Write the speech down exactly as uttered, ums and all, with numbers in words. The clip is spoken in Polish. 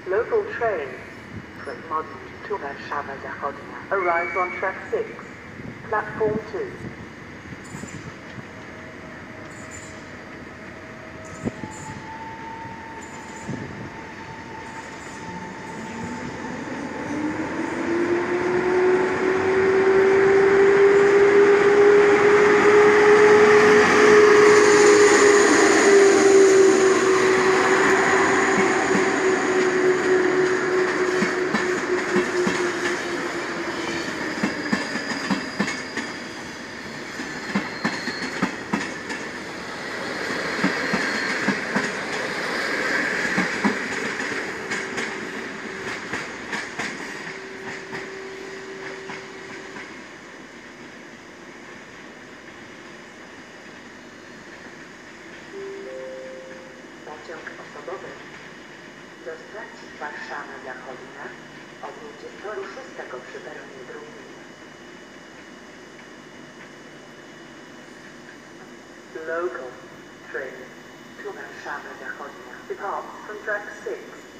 Local train from Modlin to Warszawa Zachodnia arrives on track six, platform two. Pociąg osobowy do stacji Warszawa Zachodnia obróci z toru szóstego przy peronie drugim. Local train to Warszawa Zachodnia departs from track six.